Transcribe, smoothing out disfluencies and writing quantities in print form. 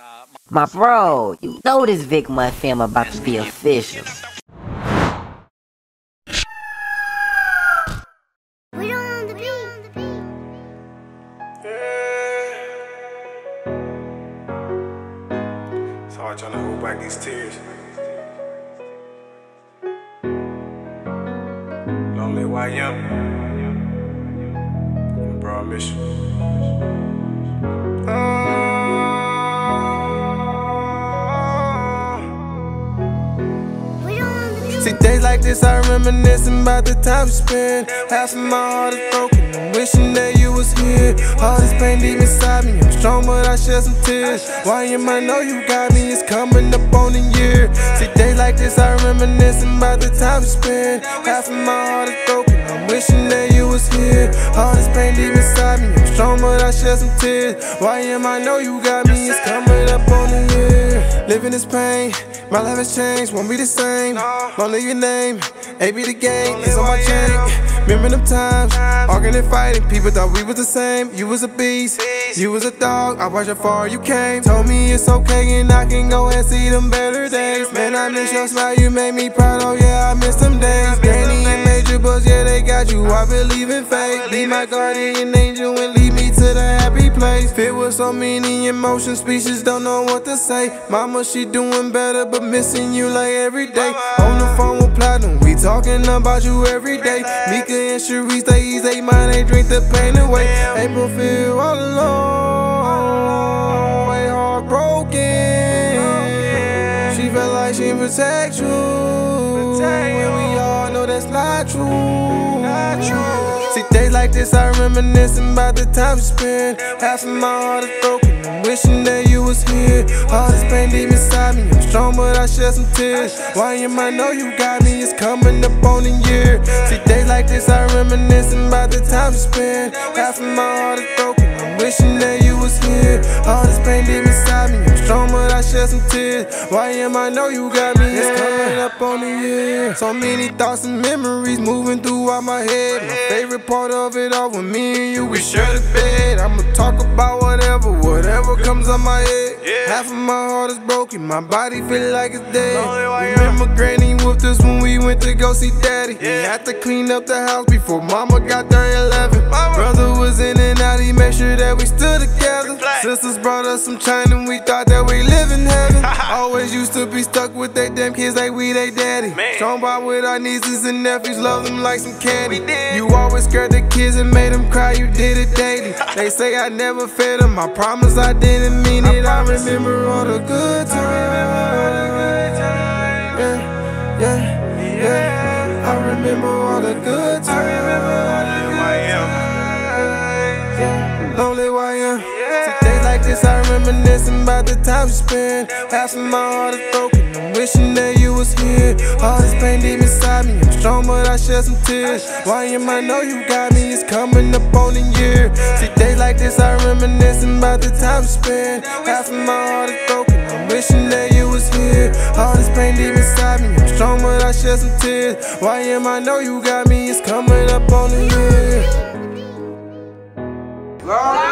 My bro, you know this Vic Month film about to be official. It's hard trying to hold back these tears. Lonely YM. Bro, I miss you. See, days like this, I reminiscing about the time we spent. Half of my heart is broken, I'm wishing that you was here. All this pain deep inside me, I'm strong but I shed some tears. Why you might know you got me, it's coming up on a year. See, days like this, I reminiscing about the time we spent. Half of my heart is broken, I'm wishing that you was here. All this pain deep inside me, I'm strong but I shed some tears. Why am I know you got me, it's coming up on a year. Living this pain, my life has changed, won't be the same. Lonely your name, A be the game, it's on my chain. Remember them times, arguing and fighting, people thought we was the same. You was a beast, you was a dog, I watched how far you came. Told me it's okay and I can go and see them better days. Man, I miss your smile, you made me proud, oh yeah, I miss them days. Danny and Major Buzz, yeah, they got you, I believe in fate. Be my guardian angel and lead me to the happy place. Filled with so many emotions, speeches don't know what to say. Mama, she doing better, but missing you like every day. On the phone with Platinum, we talking about you every day. Mika and Sharice, they ease they mind, they drink the pain away. April feel all alone, way heartbroken. She felt like she protect you, and we all know that's not true. See, days like this, I reminiscing about the time we spent. Half of my heart is broken, I'm wishing that you was here. All this pain deep inside me, I'm strong but I shed some tears. Why you might know you got me, it's coming up on a year. See, days like this, I reminiscing about the time we spent. Half of my heart is broken, I'm wishing that you was here. All this pain deep inside me, I'm strong but I shed some tears. Why am I know you got me, it's coming up on a year. So many thoughts and memories moving throughout my head. My favorite part of it all, when me and you, we share the bed. I'ma talk about whatever comes on my head. Half of my heart is broken, my body feel like it's dead. Remember Granny whooped us when we went to go see Daddy. We had to clean up the house before Mama got there at 11. Brother was in and out, he made sure that we stood together. Sisters brought us some China and we thought that we live in heaven. Always used to be stuck with they damn kids like we they daddy. Strong bond with our nieces and nephews, love them like some candy. You always scared the kids and made them cry, you did it daily. They say I never fed them, I promise I didn't mean it. I remember all the good times. Yeah, I remember all the good times. Lonely YM. Days like this, I reminiscing about the time we spent. Half of my heart is broken, I'm wishing that you was here. All this pain deep inside me, I'm strong but I shed some tears. Why you might know you got me, it's coming up on a year. See, days like this, I reminiscing about the time we spent. Half of my heart is broken, I'm wishing that you was here. All this pain deep inside me, I'm strong but I shed some tears. Why am I know you got me, it's coming up on a year.